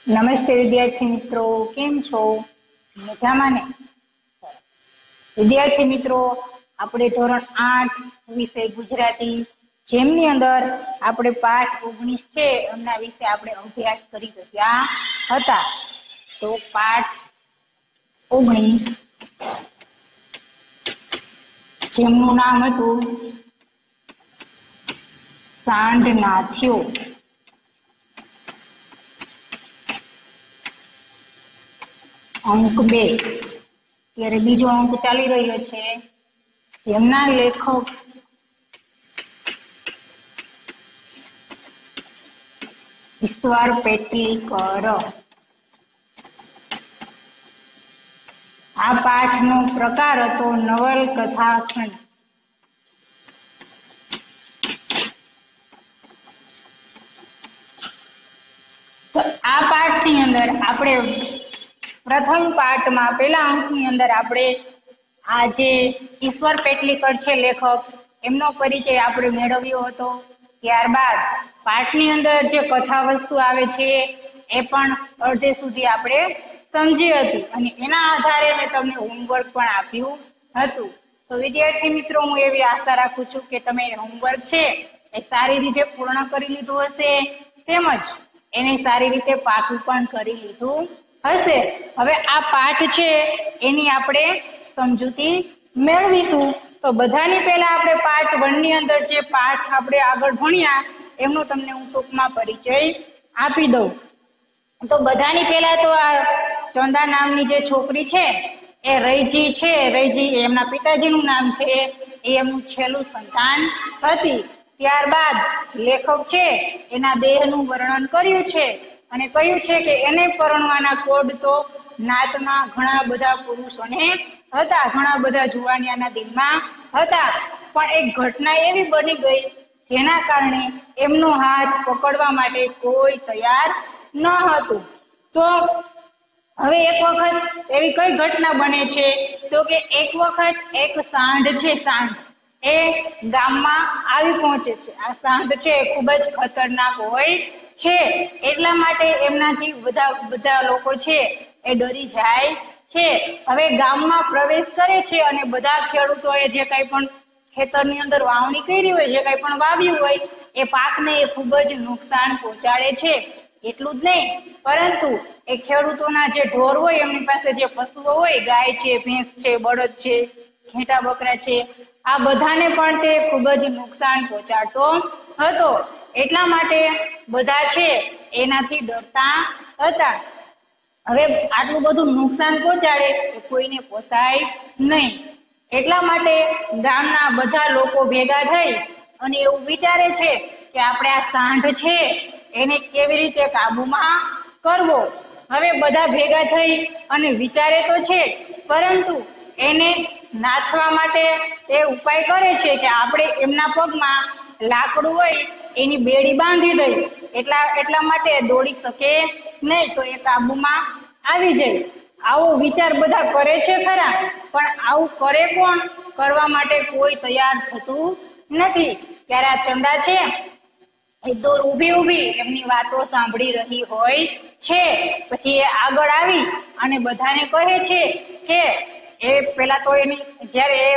નમસ્તે વિદ્યાર્થી મિત્રો, કેમ છો? મજામાં ને? વિદ્યાર્થી મિત્રો, આપણે ધોરણ 8 વિષય ગુજરાતી જેમની અંદર આપણે પાઠ 19 છે એમના વિશે આપણે અભ્યાસ કરી રહ્યા હતા. તો પાઠ 19 જેમનું નામ હતું સાંઢ નાથ્યો. અંક 2. ત્યારે બીજો અંક ચાલી રહ્યો છે. જેમના લેખક ઈશ્વર પેટલીકર. આ પાઠનો પ્રકાર હતો નવલકથા ખંડ. તો આ પાઠની અંદર આપણે પ્રથમ પાઠમાં પહેલા અંકની અંદર આપણે આ જે ઈશ્વર પેટલીકર છે લેખક, એમનો પરિચય આપણે મેળવ્યો હતો. ત્યારબાદ પાઠની અંદર જે કથા વસ્તુ આવે છે એ પણ અડધે સુધી આપણે સમજી હતી અને એના આધારે મેં તમને હોમવર્ક પણ આપ્યું હતું. તો વિદ્યાર્થી મિત્રો, હું એવી આશા રાખું છું કે તમે હોમવર્ક છે એ સારી રીતે પૂર્ણ કરી લીધું હશે, તેમજ એને સારી રીતે પાકું પણ કરી લીધું હશે. હવે આ પાઠ છે એની આપણે સમજૂતી મેળવીશું. તો બધાની પહેલા આપણે પાર્ટ 1 ની અંદર જે પાઠ આપણે આગળ ભણ્યા એમનો તમને હું ટૂંકમાં પરિચય આપી દઉં. તો બધાની પહેલા તો આ ચંદા નામની જે છોકરી છે એ રૈજી છે. રૈજી એમના પિતાજીનું નામ છે, એ એમનું છેલ્લું સંતાન હતી. ત્યારબાદ લેખક છે એના દેહનું વર્ણન કર્યું છે અને કહ્યું છે કે એને પરણવાના કોડ તો નાતમાં ઘણા બધા પુરુષોને હતા, ઘણા બધા જુવાનિયાના દિલમાં હતા, પણ એક ઘટના એવી બની ગઈ જેના કારણે એમનો હાથ પકડવા માટે કોઈ તૈયાર ન હતું. તો હવે એક વખત એવી કઈ ઘટના બને છે તો કે એક વખત એક સાંઢ છે, સાંઢ એ ગામમાં આવી પહોંચે છે. આ સાંઢ છે ખૂબ જ ખતરનાક હોય છે, એટલા માટે એમનાથી બધા લોકો છે એ ડરી જાય છે. હવે ગામમાં પ્રવેશ કરે છે અને બધા ખેડૂતોએ જે કઈ પણ ખેતરની અંદર વાવણી કરી હોય, જે કઈ પણ વાવ્યું હોય એ પાકને એ ખૂબ જ નુકસાન પહોંચાડે છે. એટલું જ નહીં, પરંતુ એ ખેડૂતોના જે ઢોર હોય, એમની પાસે જે પશુઓ હોય, ગાય છે, ભેંસ છે, બળદ છે, ઘેટા બકરા છે, આ બધાને પણ તે ખૂબ જ નુકસાન પહોંચાડતો હતો. એટલા માટે બધા છે એનાથી ડરતા હતા. હવે આટલું બધું નુકસાન પહોંચાડે એ કોઈને પોસાય નહીં. એટલા માટે ગામના બધા લોકો ભેગા થઈ અને એવું વિચારે છે કે આપણે આ સાંઢ છે એને કેવી રીતે કાબુમાં કરવો. હવે બધા ભેગા થઈ અને વિચારે તો છે, પરંતુ એને નાથવા માટે એ ઉપાય કરે છે કે આપણે એમના પગમાં લાકડું હોય એની બેડી બાંધી દઈ, એટલા માટે દોડી શકે નહીં, તો એ કાબુમાં આવી જાય. આવો વિચાર બધા કરે છે ખરા, પણ આવું કરે કોણ? કરવા માટે કોઈ તૈયાર થતું નથી. ત્યારે આ ચંદા છે એ તો ઊભી એમની વાતો સાંભળી રહી હોય છે. પછી એ આગળ આવી અને બધાને કહે છે કે એ પેલા તો એની જ્યારે એ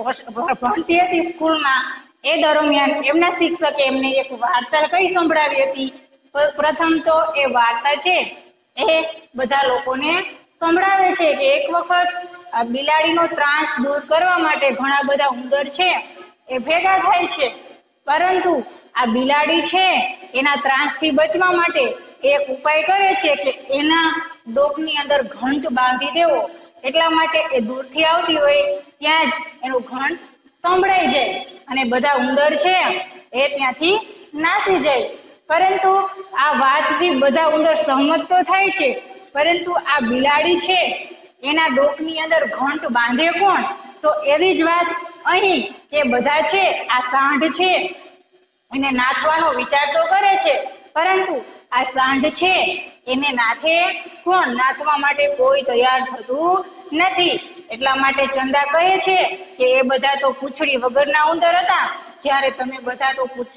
ભણતી હતી સ્કૂલમાં એ દરમિયાન એમના શિક્ષકે એમને એક વાર્તા કઈ સંભળાવી હતી. પ્રથમ તો એ વાર્તા છે એ બધા લોકોને સંભળાવે છે કે એક વખત બિલાડીનો ત્રાસ દૂર કરવા માટે ઘણા બધા ઉંદર છે એ ભેગા થાય છે, પરંતુ આ બિલાડી છે એના ત્રાસથી બચવા માટે એક ઉપાય કરે છે કે એના ડોકની અંદર ઘંટ બાંધી દેવો. એટલા માટે એ દૂરથી આવતી હોય ત્યાં જ એનું ઘંટ સંભળાઈ જાય અને બધા ઉંદર છે એ ત્યાંથી નાસી જાય. પરંતુ આ વાતથી બધા ઉંદર સહમત તો થાય છે, પરંતુ આ બિલાડી છે એના ડોકની અંદર ઘંટ બાંધે કોણ? તો એવી જ વાત અહીં કે બધા છે આ સાંઢ છે એને નાથવાનો વિચાર તો કરે છે, પરંતુ આ સાંઢ છે એને નાથે કોણ? નાથવા માટે કોઈ તૈયાર થતું નથી. એટલા માટે ચંદા કહે છે કે એ બધા તો પૂંછડી વગરના ઉંદર હતા, જ્યારે તમે બધા તો પૂંછડી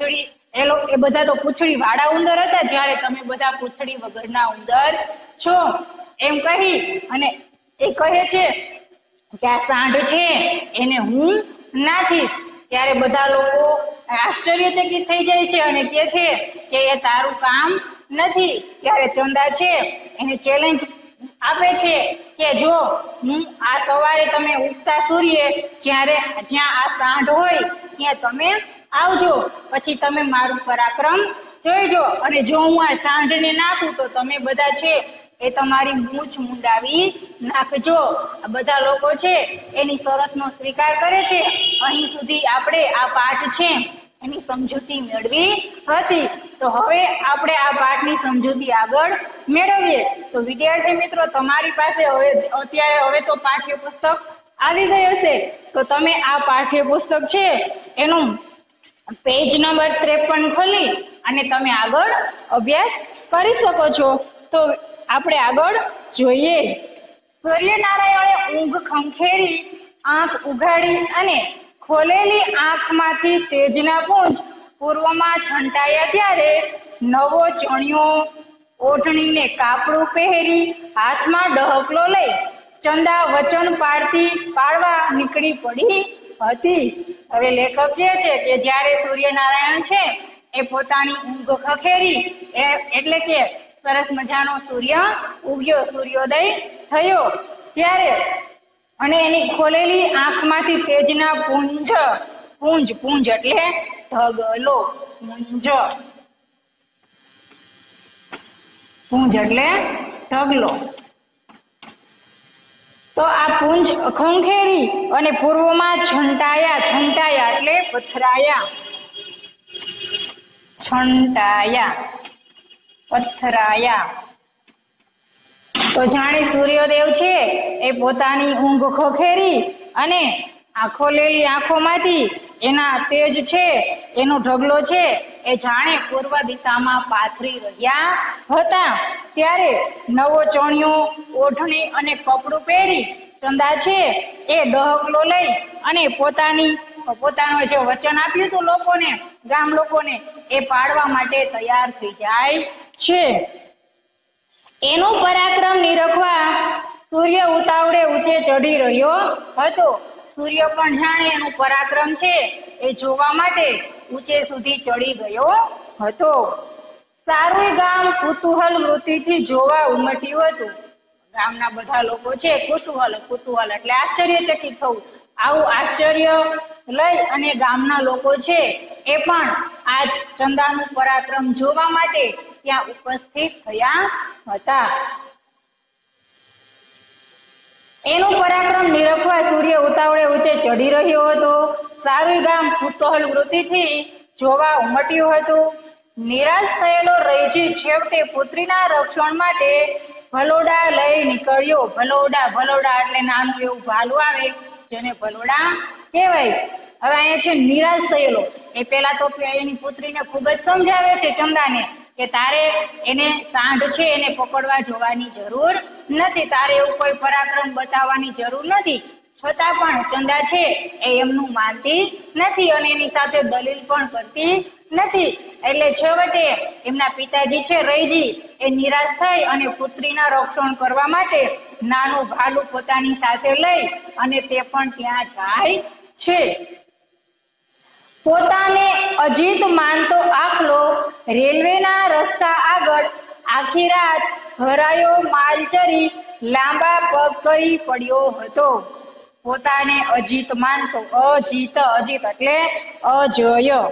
એ બધા તો પૂંછડી વાળા ઉંદર હતા, જ્યારે તમે બધા પૂંછડી વગરના ઉંદર છો, એમ કહી અને એ કહે છે કે આ સાંઢ છે એને હું નાખીશ। ત્યારે બધા લોકો આશ્ચર્યચકિત થઈ જાય છે અને કહે છે કે એ તારું કામ નથી। ત્યારે ચંદા છે એને ચેલેન્જ આપે છે કે જો હું આ સવારે તમે ઉગતા સૂર્યે જ્યાં આ સાંઢ હોય ત્યાં તમે આવજો, પછી તમે મારું પરાક્રમ જોઈજો, અને જો હું આ સાંઢને નાખું તો તમે બધા છે એ તમારી મૂછ મુંડાવી નાખજો। આ બધા લોકો છે એની શરતનો સ્વીકાર કરે છે। અહીં સુધી આપણે આ પાઠ છે એની સમજૂતી મેળવી હતી। તો હવે આપણે આ પાઠની સમજૂતી આગળ મેળવીએ। તો વિદ્યાર્થી મિત્રો, તમારી પાસે હવે તો પાઠ્યપુસ્તક આવી ગઈ હશે, તો તમે આ પાઠ્યપુસ્તક છે એનું પેજ નંબર 53 ખોલી અને તમે આગળ અભ્યાસ કરી શકો છો। તો આપણે આગળ જોઈએ। સૂર્યનારાયણે ઊંઘ ખંખેરી આંખ ઉઘાડી અને ખોલેલી આંખમાંથી તેજના પુંજ પૂર્વમાં છંટાયા। ત્યારે નવો ચણિયો ઓઢણીને કાપડું પહેરી હાથમાં ડહકલો લઈ ચંદા વચન પાળવા નીકળી પડી હતી। હવે લેખક કહે છે કે જ્યારે સૂર્યનારાયણ છે એ પોતાની ઊંઘ ખખેરી એટલે કે સરસ મજાનો સૂર્ય ઉગ્યો, સૂર્યોદય થયો, ત્યારે અને એની ખોલેલી આંખમાંથી તેજના પુંજ એટલે ઢગલો, પુંજ એટલે ઢગલો। તો આ પુંજ ખંખેરી અને પૂર્વમાં છંટાયા એટલે પથરાયા। તો જાણે સૂર્યદેવ છે એ પોતાની ઊંઘ ખખેરી અને આ ખોલેલી આંખોમાંથી એના તેજ છે એનો ઢગલો છે એ જાણે પૂર્વ દિશામાં પાથરી રહ્યા હતા। ત્યારે નવો ચણિયો ઓઢણી અને કપડું પહેરી ચંદા છે એ ડહકલો લઈ અને પોતાનું જે વચન આપ્યું હતું લોકોને, ગામ લોકોને, એ પાડવા માટે તૈયાર થઈ જાય છે। એનું પરાક્રમ નિરખવા સૂર્ય ઉતાવળે ઊંચે ચડી રહ્યો હતો। સૂર્ય પણ જાણે એનું પરાક્રમ છે એ જોવા માટે ઊંચે સુધી ચડી ગયો હતો। સારું ગામ કુતૂહલ વૃત્તિથી જોવા ઉમટ્યું હતું। ગામના બધા લોકો છે કુતૂહલ એટલે આશ્ચર્યચકિત થવું, આવું આશ્ચર્ય લઈ અને ગામના લોકો છે એ પણ આ ચંદાનું પરાક્રમ જોવા માટે ત્યાં ઉપસ્થિત થયા હતા। એનું પરાક્રમ નિરખવા સૂર્ય ઉતાવળે ઊંચે ચડી રહ્યો હતો। સારું ગામ કુતૂહલ વૃત્તિથી જોવા ઉમટ્યું હતું। નિરાશ થયેલો રૈજી છેવટે પુત્રીના રક્ષણ માટે ભલોડા લઈ નીકળ્યો। ભલોડા એટલે નાનું એવું ભાલું આવે જેને ભલોડા કહેવાય। હવે અહીંયા છે નિરાશ થયેલો, એ પેલા તો એની પુત્રીને ખૂબ જ સમજાવે છે ચંદાને કે તારે એને સાંઢ છે એને પકડવા જવાની જરૂર નથી, તારે એવું કોઈ પરાક્રમ બતાવવાની જરૂર નથી। છતાં પણ ચંદા છે એ એમનું માનતી નથી અને એની સાથે દલીલ પણ કરતી નથી। એટલે છેવટે એમના પિતાજી છે રૈજી એ નિરાશ થઈ અને પુત્રીના રક્ષણ કરવા માટે નાનું ભાલું પોતાની સાથે લઈ અને તે પણ ત્યાં જાય છે। પોતાને અજીત માનતો આખલો રેલવેના રસ્તા આગળ આખી રાત હરાયો માલ ચરી લાંબા પગ કરી પડ્યો હતો। પોતાને અજીત માનતો, અજીત એટલે અજય,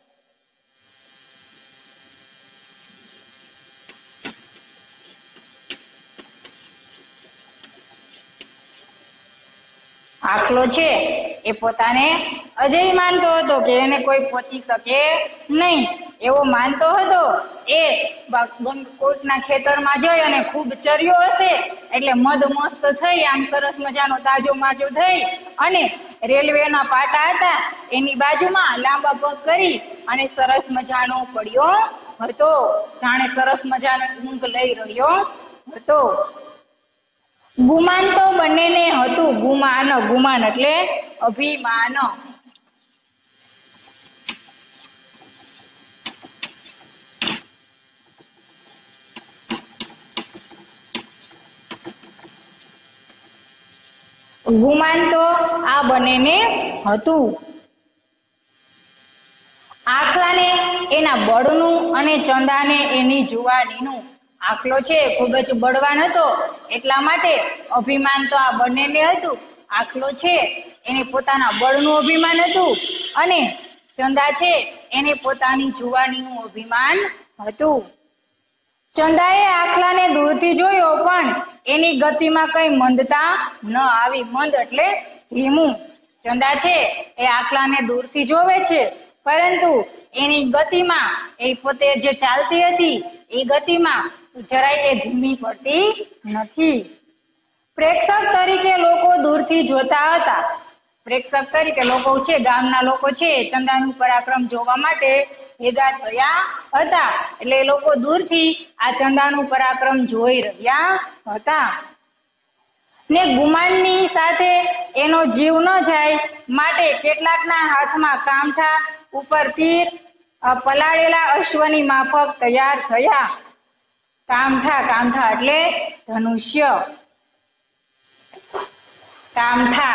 આખલો છે એ પોતાને અજય માનતો હતો કે એને કોઈ પહોંચી શકે નહીં, એવો માનતો હતો। એ કોઈકના ખેતરમાં જઈ અને ખૂબ ચર્યો હશે એટલે મદ મસ્ત થઈ આમ સરસ મજાનો તાજો માજો થઈ અને રેલવેના પાટા હતા એની બાજુમાં લાંબા પગ કરી અને સરસ મજાનો પડ્યો હતો, જાણે સરસ મજાનો ઊંઘ લઈ રહ્યો હતો। ગુમાન તો બંનેને હતું, ગુમાન એટલે અભિમાન। ગુમાન તો આ બંનેને હતું. આખલાને એના બળનું અને ચંદાને એની જુવાનીનું. આખલો છે ખૂબ જ બળવાન હતો, એટલા માટે અભિમાન તો આ બંનેને હતું. આખલો છે એને પોતાના બળનું અભિમાન હતું અને ચંદા છે એને પોતાની જુવાનીનું અભિમાન હતું. ચંદાએ આખલાને દૂરથી જોયો, પણ એની ગતિમાં કઈ મંદતા ન આવી. મંદ એટલે ધીમું. ચંદા છે એ આખલાને દૂરથી જોવે છે, પરંતુ એની ગતિમાં એ પોતે જે ચાલતી હતી એ ગતિમાં જરાય એ ધીમી પડતી નથી. પ્રેક્ષક તરીકે લોકો દૂરથી જોતા હતા. પ્રેક્ષક તરીકે લોકો છે, ગામના લોકો છે, ચંદાનું પરાક્રમ જોવા માટે ભેગા થયા હતા. એટલે એ લોકો દૂરથી આ ચંદાનું પરાક્રમ જોઈ રહ્યા હતા. ને ગુમાનની સાથે એનો જીવ ન જાય માટે કેટલાકના હાથમાં કામઠા, ઉપર તીર, પલાળેલા અશ્વની માફક તૈયાર થયા. કામઠા એટલે ધનુષ્ય. કામઠા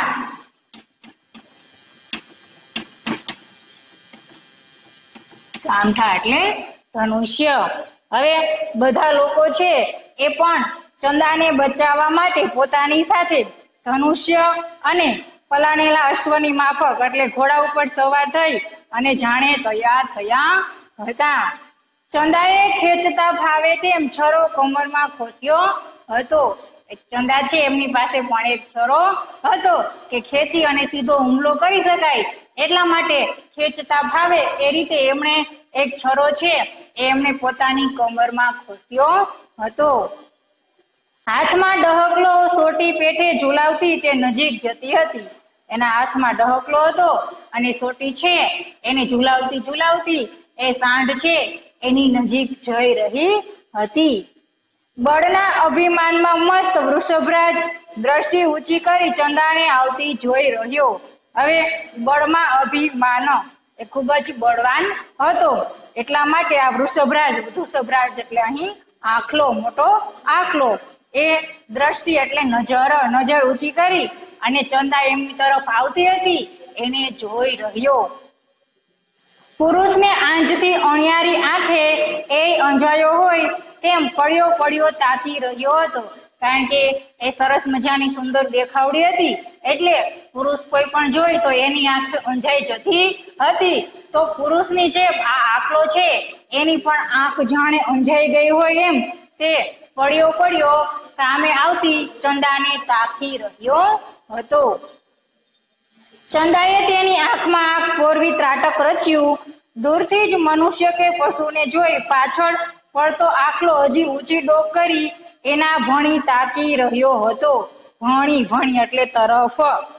એટલે ધનુષ્ય. હવે બધા લોકો છે એ પણ ચંદાને બચાવવા માટે પોતાની સાથે ધનુષ્ય અને પલાળેલા અશ્વની માફક એટલે ઘોડા ઉપર સવાર થઈ અને જાણે તૈયાર થયા હતા. ચંદાએ ખેંચતા ફાવે તેમ છરો કમરમાં ખોસ્યો હતો. ચંદા છે એમની પાસે પણ એક છરો હતો કે ખેંચી અને સીધો હુમલો કરી શકાય, એટલા માટે ખેંચતા ફાવે એ રીતે એમણે એક છરો છે એમણે પોતાની કમરમાં ખોસ્યો હતો. હાથમાં ડહકલો સોટી પેઠે ઝુલાવતી તે નજીક જતી હતી. એના હાથમાં ડહકલો હતો અને સોટી છે એને ઝુલાવતી એ સાંઢ છે એની નજીક જઈ રહી હતી. બળના અભિમાનમાં મસ્ત વૃષભરાજ દ્રષ્ટિ ઊંચી કરી ચંદાને આવતી જોઈ રહ્યો. હવે બળમાં અભિમાન એ ખૂબ જ બળવાન હતો, એટલા માટે આ વૃષભરાજ એટલે અહીં આખલો, મોટો આખલો, એ દ્રષ્ટિ એટલે નજર ઊંચી કરી અને ચંદા એમની તરફ આવતી હતી એને જોઈ રહ્યો. પુરુષને આંજથી અણિયારી આંખે એ અંજાયો હોય તેમ પડ્યો તાકી રહ્યો હતો. કારણ કે એ સરસ મજાની સુંદર દેખાવડી હતી, એટલે પુરુષ કોઈ પણ જોઈ તો એની આંખ અંજાઈ જતી હતી. તો પુરુષની જે આ આંખલો છે એની પણ આંખ જાણે અંજાઈ ગઈ હોય એમ તે પડ્યો સામે આવતી ચંદાને તાકી રહ્યો હતો. ચંદાએ તેની આંખમાં આંખ પોરવી ત્રાટક રચ્યું. દૂરથી જ મનુષ્ય કે પશુને જોઈ પાછળ પડતો આખલો હજી ઊંચી ડોક કરી એના ભણી તાકી રહ્યો હતો. ભણી એટલે તરફ.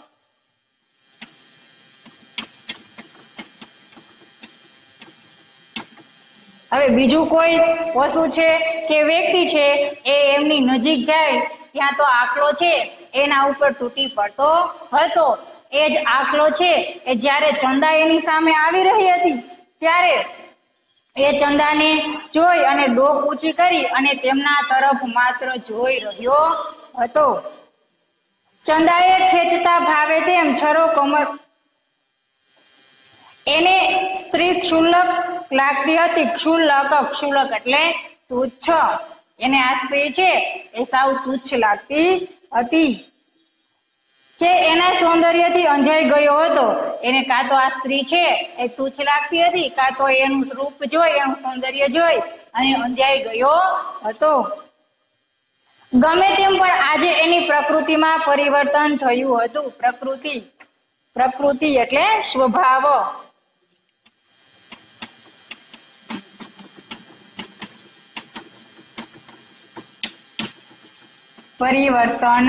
હવે બીજું કોઈ પશુ છે કે વ્યક્તિ છે એ એમની નજીક જાય ત્યાં તો આખલો છે એના ઉપર તૂટી પડતો હતો. એ જ આખલો છે એ જ્યારે ચંદા એની સામે આવી રહી હતી ત્યારે એ ચંદાને જોઈ અને ડોક ઊંચી કરી અને તેમના તરફ માત્ર જોઈ રહ્યો હતો. ચંદાએ ખેંચતા ભાવે તેમ છરો કમર એને સ્ત્રી ક્ષુલ્લક લાગતી હતી. ક્ષુલ્લક એટલે તુચ્છ. એને આ સ્ત્રી છે એ સાવ તુચ્છ લાગતી હતી કે એના સૌંદર્યથી અંજાઈ ગયો હતો. એને કાં તો આ સ્ત્રી છે એ તુચ્છ લાગતી હતી, કાં તો એનું રૂપ જોઈ, એનું સૌંદર્ય જોઈ અને અંજાઈ ગયો હતો. ગમે તેમ પણ આજે એની પ્રકૃતિમાં પરિવર્તન થયું હતું. પ્રકૃતિ એટલે સ્વભાવ. પરિવર્તન.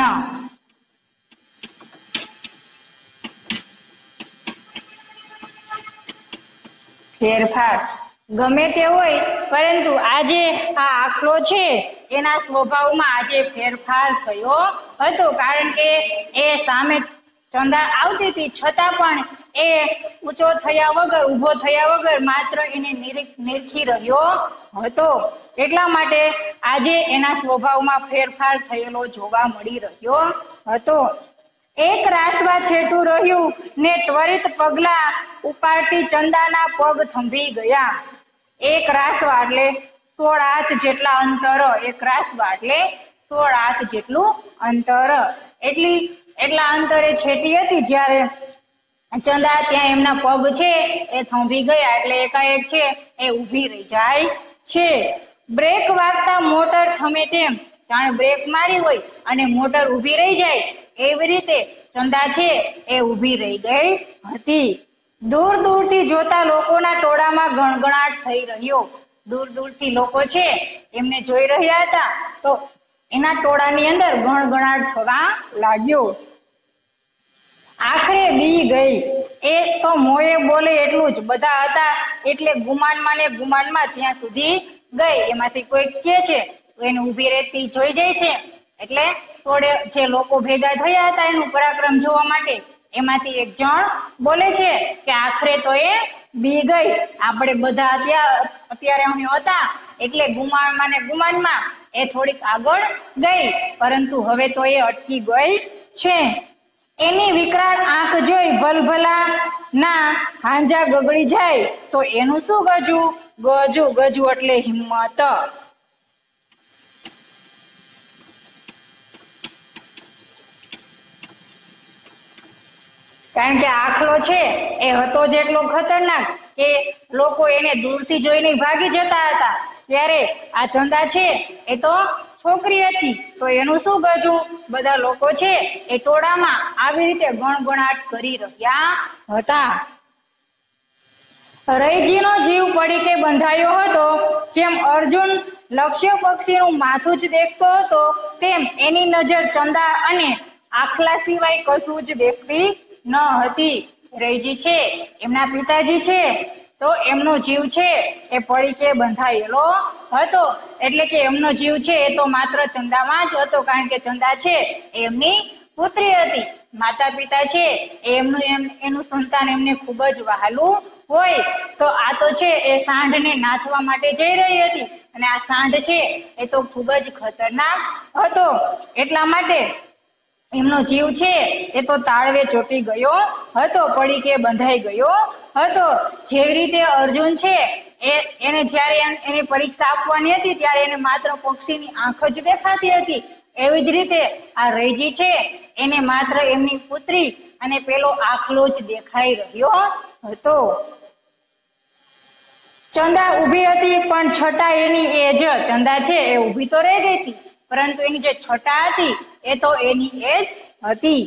ફેરફાર. ગમે તે હોય પરંતુ આજે આ આખલો છે એના સ્વભાવમાં આજે ફેરફાર થયો હતો. કારણ કે એ સામે ચંદા આવતી હતી છતાં પણ એ ઊંચો થયા વગર, ઊભો થયા વગર માત્ર એને નિરખી રહ્યો હતો. એટલા માટે આજે એના સ્વભાવમાં ફેરફાર થયેલો જોવા મળી રહ્યો હતો. એક રાસવા છેટું રહ્યું ને ત્વરિત પગલા ઉપાડતી ચંદાના પગ થંભી ગયા. એક રાસવા એટલે 16 હાથ જેટલા અંતર. એક રાસવા એટલે 16 હાથ જેટલું અંતર. એટલા અંતરે છેટી હતી જ્યારે ચંદા ત્યાં એમના પગ છે એ થંભી ગયા એટલે એકાએક છે એ ઊભી રહી જાય છે. બ્રેક વાગતા મોટર થમે તેમ જાણે બ્રેક મારી હોય અને મોટર ઊભી રહી જાય એવી રીતે ચંદા છે એ ઊભી રહી ગઈ હતી. દૂર દૂરથી જોતા લોકોના ટોળામાં ગણગણાટ થઈ રહ્યો. દૂર દૂરથી લોકો છે એમને જોઈ રહ્યા હતા તો એના ટોળાની અંદર ગણગણાટ થવા લાગ્યો. આખરે બી ગઈ. એ તો મોએ બોલે એટલું જ બધા હતા એટલે ગુમાનમાં ને ગુમાનમાં ત્યાં સુધી ગઈ. એમાંથી કોઈ કે છે તો એને ઊભી રહેતી જોઈ જાય છે એટલે થોડે જે લોકો ભેગા થયા હતા એનું પરાક્રમ જોવા માટે એમાંથી એક જણ બોલે છે કે આખરે તો એ બી ગઈ. આપણે બધા અત્યારે અમે હતા એટલે ગુમાનમાં ને ગુમાનમાં એ થોડીક આગળ ગઈ પરંતુ હવે તો એ અટકી ગઈ છે. એની વિકરાળ આંખ જોઈ ભલભલા ના હાંજા ગગડી જાય તો એનું શું ગજુ? ગજુ એટલે હિંમત. કારણ કે આખલો છે એ હતો જ એટલો ખતરનાક કે લોકો એને દૂરથી જોઈને ભાગી જતા હતા. ત્યારે આ ચંદા છે એ તો છોકરી હતી તો એનું શું ગજુ? બધા લોકો છે એ ટોળામાં આવી રીતે ગણગણાટ કરી રહ્યા હતા. રૈજીનો જીવ પડીકે બંધાયો હતો. જેમ અર્જુન લક્ષ્ય પક્ષીનું માથું જ દેખતો હતો તેમ એની નજર ચંદા અને આખલા સિવાય કશું જ દેખતી ન હતી. રૈજી છે એમના પિતાજી છે તો એમનો જીવ છે એ પડીકે બંધાયેલો હતો એટલે કે એમનો જીવ છે એ તો માત્ર ચંદામાં જ હતો કારણ કે ચંદા છે એમની પુત્રી હતી. માતા પિતા છે એનું સંતાન એમને ખૂબ જ વહાલું હોય તો આ તો છે એ સાંઢને નાથવા માટે જઈ રહી હતી અને આ સાંઢ છે એ તો ખૂબ જ ખતરનાક હતો એટલા માટે એમનો જીવ છે એ તો તાળવે ચોંટી ગયો હતો, પડીકે બંધાઈ ગયો હતો. જેવી રીતે અર્જુન છે એને જ્યારે એની પરીક્ષા આપવાની હતી ત્યારે એને માત્ર પક્ષીની આંખ જ દેખાતી હતી એવી જ રીતે આ રૈજી છે એને માત્ર એમની પુત્રી અને પેલો આખલો જ દેખાઈ રહ્યો હતો. ચંદા ઊભી હતી પણ છટા એની એજ ચંદા છે એ ઊભી તો રહી ગઈ હતી પરંતુ એની જે છટા હતી એ તો એની એજ હતી.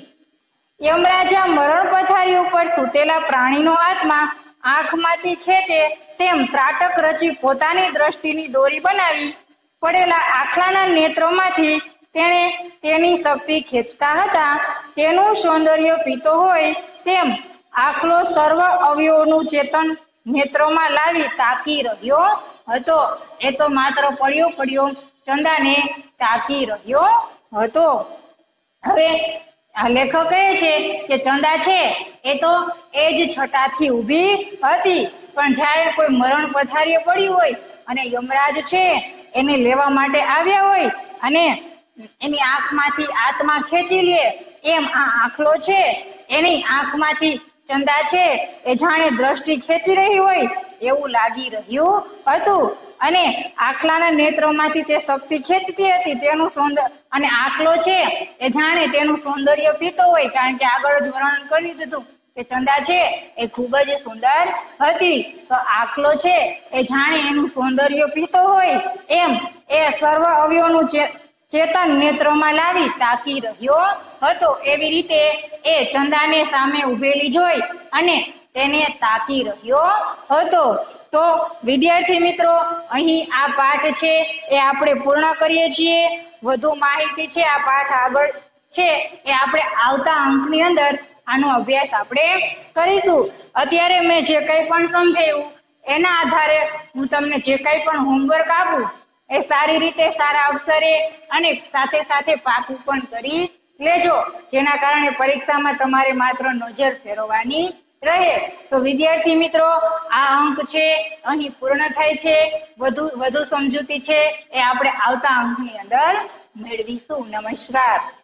યમરાજા મરણ પથારી ઉપર સૂતેલા પ્રાણીનો આત્મા આંખમાંથી ખેંચે તેમ ત્રાટક રચી પોતાની દ્રષ્ટિની દોરી બનાવી પડેલા આખલાના નેત્રોમાંથી તેણે તેની શક્તિ ખેંચતા હતા. તેનું સૌંદર્ય પીતો હોય તેમ આખલો સર્વ અવયવોનું ચેતન નેત્રોમાં લાવી તાકી રહ્યો હતો. એ તો માત્ર પડ્યો ચંદાને તાકી રહ્યો હતો. હવે લેખક કહે છે કે ચંદા છે એ તો એ જ છટાથી ઊભી હતી પણ જ્યારે કોઈ મરણ પથારીએ પડ્યું હોય અને યમરાજ છે એને લેવા માટે આવ્યા હોય અને એની આંખમાંથી આત્મા ખેંચી લે એમ આ આંખલો છે એની આંખમાંથી ચંદા છે એ જાણે દ્રષ્ટિ ખેંચી રહી હોય એવું લાગી રહ્યું હતું અને આખલાના નેત્રોમાંથી તે શક્તિ ખેંચતી હતી તેનું સૌંદર્ય અને આખલો છે એ જાણે તેનું સૌંદર્ય પીતો હોય કારણ કે આગળ જ વર્ણન કરી દીધું કે ચંદા છે એ ખૂબ જ સુંદર હતી તો આખલો છે એ જાણે એનું સૌંદર્ય પીતો હોય એમ એ સર્વ અવયવોનું ચેતન નેત્રોમાં લાવી તાકી રહ્યો હતો. એવી રીતે એ ચંદાને સામે ઉભેલી જોઈ અને તેને તાકી રહ્યો હતો. તો વિદ્યાર્થી મિત્રો અહીં આ પાઠ છે એ આપણે પૂર્ણ કરીએ છીએ. વધુ માહિતી છે આ પાઠ આગળ છે એ આપણે આવતા અંકની અંદર આનો અભ્યાસ આપણે કરીશું. અત્યારે મેં જે કંઈ પણ સમજાવ્યું એના આધારે હું તમને જે કંઈ પણ હોમવર્ક આપું એ સારી રીતે સારા અક્ષરે અને સાથે સાથે પાકું પણ કરી લેજો જેના કારણે પરીક્ષામાં તમારે માત્ર નજર ફેરવવાની રહે. તો વિદ્યાર્થી મિત્રો આ અંક છે અહીં પૂર્ણ થાય છે. વધુ સમજૂતી છે એ આપણે આવતા અંકની અંદર મેળવીશું. નમસ્કાર.